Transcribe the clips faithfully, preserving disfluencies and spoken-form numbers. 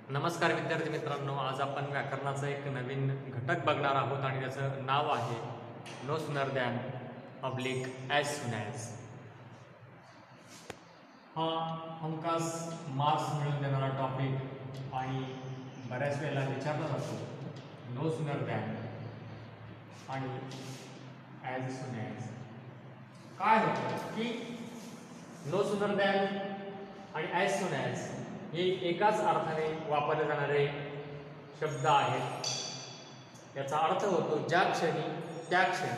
नमस्कार विद्यार्थी मित्रांनो, आज आपण व्याकरणाचा एक नवीन घटक बघणार आहोत आणि त्याचं नाव आहे no sooner than oblique as soon as. हा हमखास मार्क्स मिळवून देणारा टॉपिक आणि बऱ्याच वेळेला विचारला जातो. नो सूनर दॅन आणि ॲज सून ॲज काय होतं की नो सूनर दॅन आणि ॲज सून ॲज हे एकाच अर्थाने वापरले जाणारे शब्द आहेत. याचा अर्थ होतो ज्या क्षणी त्या क्षणी.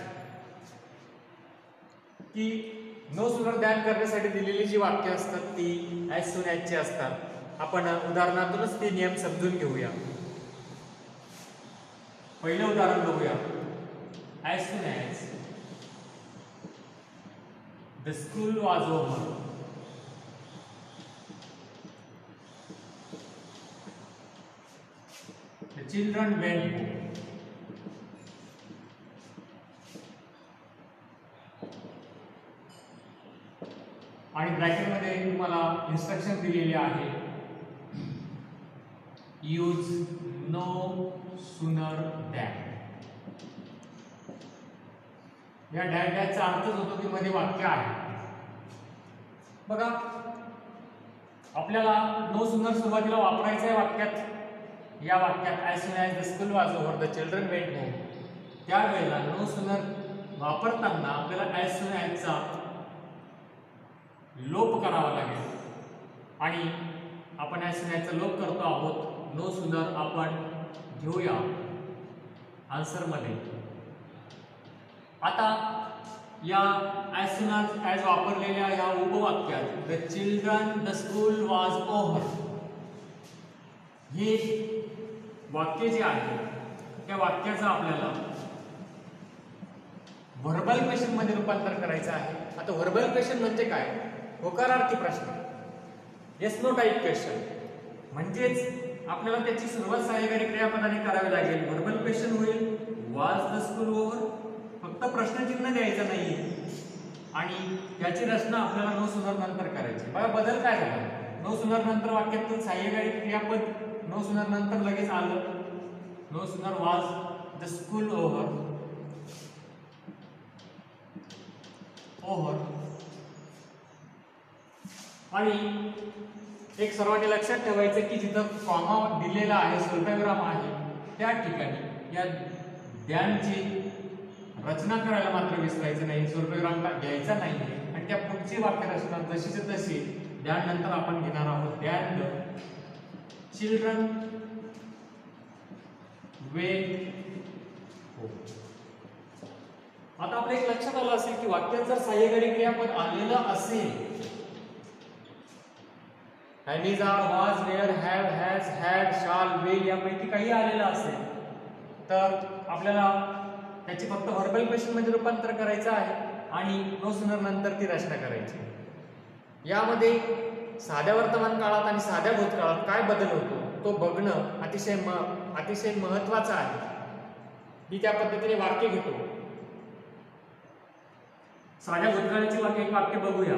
की नो सूनर दॅन करण्यासाठी दिलेली जी वाक्य असतात ती ॲज सून ॲजची असतात. आपण उदाहरणातूनच ते नियम समजून घेऊया. पहिलं उदाहरण बघूया. As soon as the school was over. The children went home. आणि ब्रॅकेटमध्ये तुम्हाला इन्स्ट्रक्शन दिलेली आहे. Use no sooner than. या डॅन डॅनचा अर्थच होतो की मध्ये वाक्य आहे. बघा, आपल्याला नो सूनर सुरुवातीला वापरायचं आहे वाक्यात. या वाक्यात as soon as the school was over the children went home. त्यावेळेला नो सूनर वापरताना आपल्याला ॲज सून ॲजचा लोप करावा लागेल आणि आपण ॲज सून ॲजचा लोप करतो आहोत. नो सूनर आपण घेऊया आन्सरमध्ये. आता या ॲज सून ॲज वापरलेल्या या उपवाक्यात the children the school was over हे वाक्य जे आहे त्या वाक्याचं आपल्याला व्हर्बल क्वेश्चन मध्ये रूपांतर करायचं आहे. आता व्हर्बल क्वेश्चन म्हणजे काय? होकारार्थी प्रश्न, येस नो टाईप क्वेश्चन. म्हणजेच आपल्याला त्याची सुरुवात सहाय्यकारी क्रियापदाने करावी लागेल. व्हर्बल क्वेश्चन होईल वॉज द स्कूल ओव्हर. फक्त प्रश्नचिन्ह द्यायचं नाहीये आणि त्याची रचना आपल्याला नो सूनर नंतर करायची. बघा बदल काय झाला. नो सूनर नंतर वाक्यातून सहाय्यकारी क्रियापद नो सूनर नंतर लगेच आलं. No sooner was the school over over आणि एक सर्वांनी लक्षात ठेवायचं की जिथं कॉमा दिलेला आहे, स्वल्पविराम आहे, त्या ठिकाणी या द्यानची रचना करायला मात्र विसरायचं नाही. स्वल्पविराम घ्यायचा नाही आणि त्या पुढची वाक्य रचना जशीच तशी द्यान नंतर आपण घेणार आहोत. द्यान चिल्ड्रन वेंट होम. आता आपल्या एक लक्षात आलं असेल की वाक्यात जर सहाय्यकारी क्रियापद आलेलं असेल, is are was were have has had shall will यापैकी काही आलेलं असेल तर आपल्याला त्याची फक्त व्हर्बल क्वेश्चन मध्ये रूपांतर करायचं आहे आणि नो सूनर नंतर ती रचना करायची. यामध्ये साध्या वर्तमान काळात आणि साध्या भूतकाळात काय बदल होतो तो बघणं अतिशय म अतिशय महत्वाचं आहे. मी त्या पद्धतीने वाक्य घेतो. साध्या भूतकाळाची वाक्य एक वाक्य बघूया.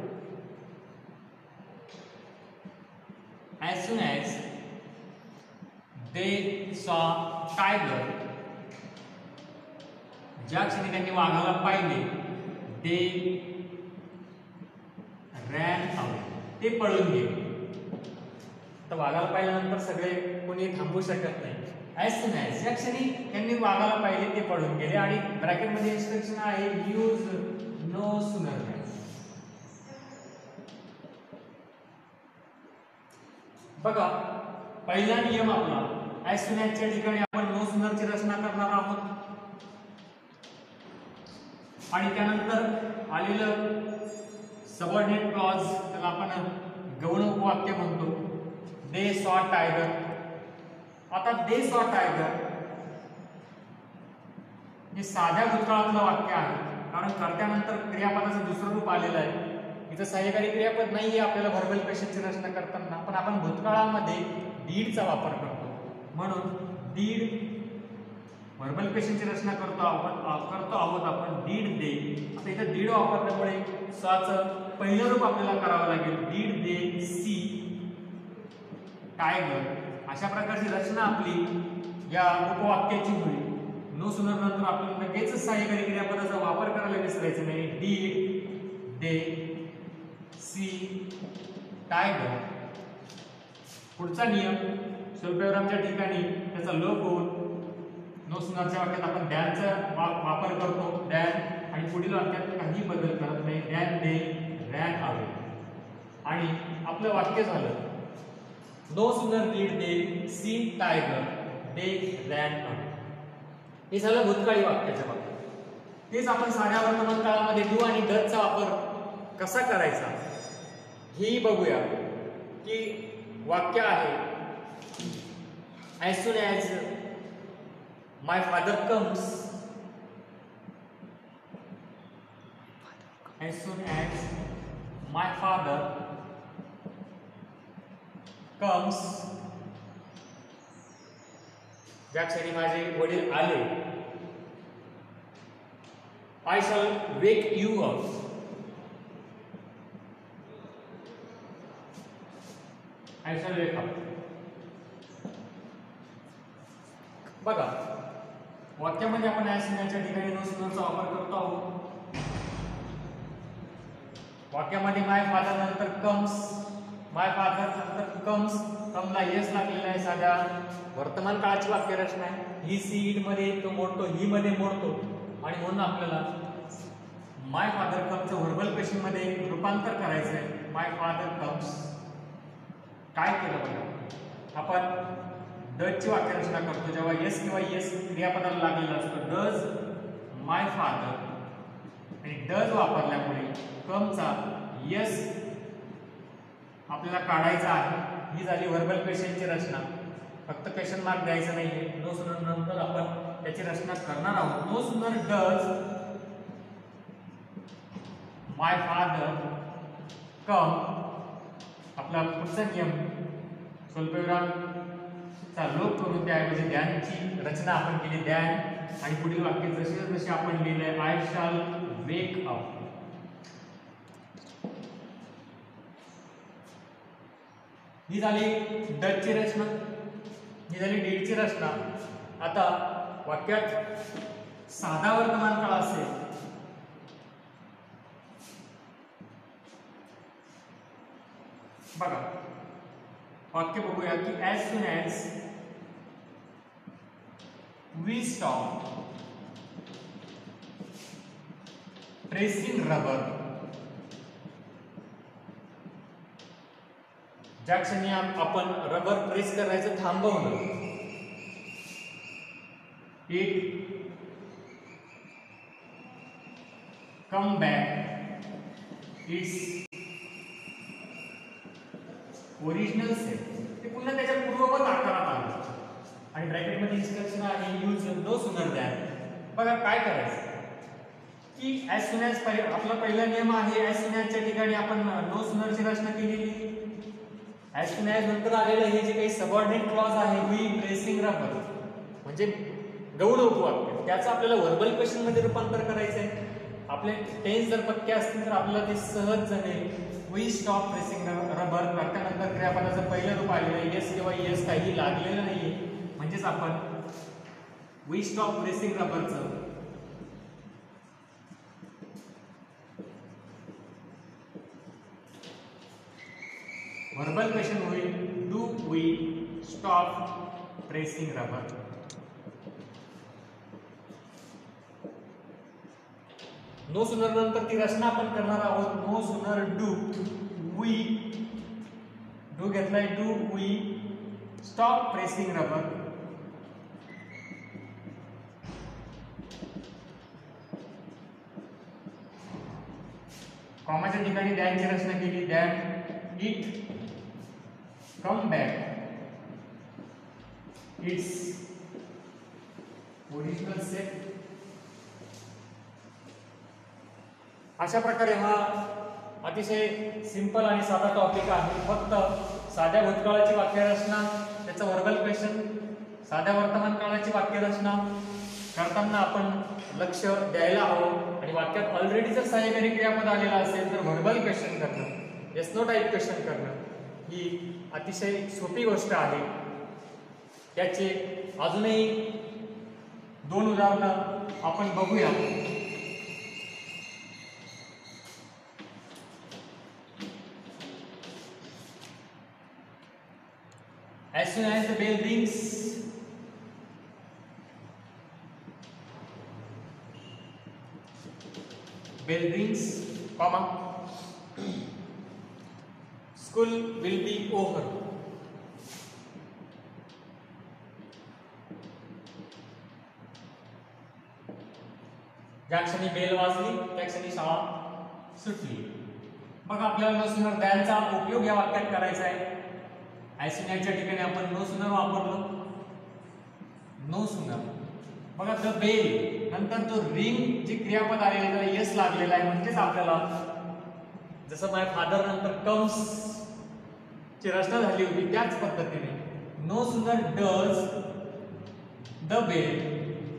As soon as they saw tiger. ज्या क्षणी त्यांनी वाघाला पाहिले, दे रॅन अवे. ते पळून गेले. तर वाघाला पाहिल्यानंतर सगळे कोणी थांबू शकत नाही. ॲज सून ॲज या क्षणी त्यांनी वाघाला पाहिले ते पळून गेले आणि ब्रॅकेटमध्ये इन्स्ट्रक्शन आहे यूज नो सूनर दॅन. बघा, पहिला नियम आपला ॲज सून ॲजच्या ठिकाणी आपण नो सूनरची रचना करणार आहोत आणि त्यानंतर आलेलं सबऑर्डिनेट क्लॉज त्याला आपण गौण उपवाक्य म्हणतो. They saw tiger. आता दे सॉ टायगर हे साध्या भूतकाळातलं वाक्य आहे कारण कर्त्यानंतर क्रियापदाचं दुसरं रूप आलेलं आहे. इथं सहाय्यकारी क्रियापद नाहीये आपल्याला व्हर्बल क्वेश्चनची रचना करताना, पण आपण भूतकाळामध्ये डीडचा वापर करतो म्हणून डीड व्हर्बल क्वेश्चनची रचना करतो आपण करतो आहोत आपण डीड दे. आता इथं डीड वापरल्यामुळे सॉचं पहिलं रूप आपल्याला करावं लागेल. डीड दे सी टायगर, अशा प्रकारची रचना आपली या उपवाक्याची होईल. नो सुनर नंतर आपण लगेच सहाय्यकारी क्रियापदाचा वापर करायला विसरायचं नाही. Did, they, see, tiger. पुढचा नियम स्वल्पविरामच्या ठिकाणी त्याचा लोप होऊन नो सुनरच्या वाक्यात आपण दॅनचा वापर करतो, दॅन, आणि पुढील वाक्यात काही बदल करत नाही. Than they ran away. आणि आपलं वाक्य झालं no sooner did they see tiger they ran away. हे झालं भूतकाळी वाक्याच्या बाबतीत. तेच आपण साध्या वर्तमान काळामध्ये डू आणि डजचा वापर कसा करायचा हेही बघूया. की वाक्य आहे as soon as my father comes, as soon as my father comes, ज्या क्षणी माझे वडील आले, I shall wake you up. I shall wake up. बघा वाक्यामध्ये आपण as soon च्या ठिकाणी नो सुनरचा वापर करतो आहोत. वाक्यामध्ये माय फादर नंतर कम्स, माय फादर नंतर कम्स, कमला यस लागलेला आहे. साध्या वर्तमान काळाची वाक्यरचना आहे. ही सी इट मध्ये तो मोडतो, ही मध्ये मोडतो, आणि म्हणून आपल्याला माय फादर कम्सचं व्हर्बल क्वेश्चन मध्ये रूपांतर करायचं आहे. My father comes. काय केलं बघा, आपण डजची वाक्यरचना करतो जेव्हा यस किंवा यस क्रियापदाला लागलेला असतो. डज माय फादर, आणि डज वापरल्यामुळे कमचा यस आपल्याला काढायचा आहे. ही झाली व्हर्बल क्वेश्चनची रचना. फक्त क्वेश्चन मार्क द्यायचा नाहीये. नो सुनर नंतर आपण त्याची रचना करणार आहोत. नो सुनर डज माय फादर कम. आपला पुढचा नियम स्वल्पविरामचा लोप करून त्याऐवजी दॅनची रचना आपण केली, दॅन, आणि पुढील वाक्य जसे जसे आपण लिहिले आय शाल वेक अप. ही झाली डजची रचना, ही झाली डीडची रचना. आता वाक्यात साधा वर्तमान काळ असेल बघा, वाक्य बघूया की as soon as we stop pressing rubber, ज्या क्षणी आपण रबर प्रेस करायचं थांबवलं, it come back its original set. ते पुन्हा त्याच्या पूर्ववत आकारात आलं, आणि ब्रॅकेटमध्ये इन्स्ट्रक्शन आहे यूज नो सुनर दॅन. बघा काय करायचं की ॲज सुन ॲज आपला पहिला नियम आहे ॲज सुन ॲजच्या ठिकाणी आपण नो सुनरची रचना केलेली. ॲज सुन ॲज नंतर आलेलं हे जे काही सबऑर्डिनेट क्लॉज आहे वी प्रेसिंग रबर म्हणजे गौण उपवाक्य, त्याचं आपल्याला व्हर्बल क्वेश्चन मध्ये रूपांतर करायचं आहे. आपले टेन्स जर पक्के असतील तर आपल्याला ते सहज जमेल. वी स्टॉप प्रेसिंग रबर त्यानंतर क्रियापदाचं पहिलं रूप आलेलं आहे येस किंवा येस काही लागलेलं नाहीये, म्हणजेच आपण वी स्टॉप प्रेसिंग रबरचं व्हर्बल क्वेश्चन होईल do we stop pressing rubber. No sooner नंतर ती रचना आपण करणार आहोत. No sooner do we, do घेतलाय do we stop pressing rubber. कॉमाच्या ठिकाणी दॅनची रचना केली. Than it come back its original set. अशा प्रकारे हा अतिशय सिंपल आणि साधा टॉपिक आहे. फक्त साध्या भूतकाळाची वाक्यरचना, त्याचं व्हर्बल क्वेश्चन, साध्या वर्तमान काळाची वाक्यरचना करताना आपण लक्ष द्यायला हवं. आणि वाक्यात ऑलरेडी जर सहाय्यकारी क्रियापद आलेला असेल तर व्हर्बल क्वेश्चन करणं, येस नो टाईप क्वेश्चन करणं ही अतिशय सोपी गोष्ट आहे. त्याचे अजूनही दोन उदाहरणं आपण बघूया. As soon as the bell rings, bell rings, comma, school will be over. ज्या क्षणी बेल वाजली त्या क्षणी शाळा सुटली. मग आपल्याला नो सुनर दॅनचा उपयोग या वाक्यात करायचा आहे. ॲज सून ॲजच्या ठिकाणी आपण नो सुनर वापरलो. No sooner. बघा द बेल नंतर तो रिंग जे क्रियापद आलेलं त्याला यस लागलेला आहे. म्हणजेच आपल्याला जसं माय फादर नंतर कम्स ची रचना झाली होती त्याच पद्धतीने no sooner does the bell.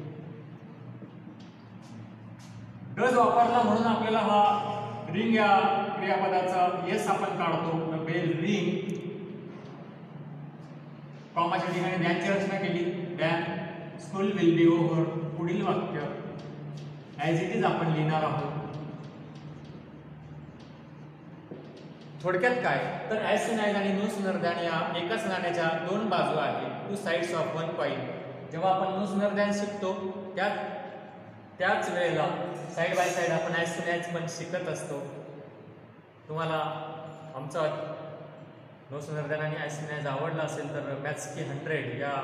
Does वापरला म्हणून आपल्याला हा रिंग या क्रियापदाचा यस आपण काढतो. The bell ring. कॉमाच्या ठिकाणी दॅनची रचना केली. Than school will be over. पुढील वाक्य ॲज इट इज आपण लिहिणार आहोत. थोडक्यात काय तर ॲज सून ॲज आणि नो सुनर दॅन या एकाच नाण्याच्या दोन बाजू आहेत. Two sides of one coin. जेव्हा आपण नो सुनर दॅन शिकतो त्या त्याच वेळेला साइड बाय साइड आपण ॲज सून ॲज पण शिकत असतो. तुम्हाला आमचा नो सुनर दॅन आणि ॲज सून ॲज आवडला असेल तर मॅथ्स की हंड्रेड या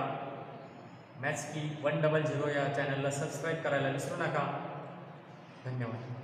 मॅथ्स की वन डबल झिरो या चॅनलला सबस्क्राईब करायला विसरू नका. धन्यवाद.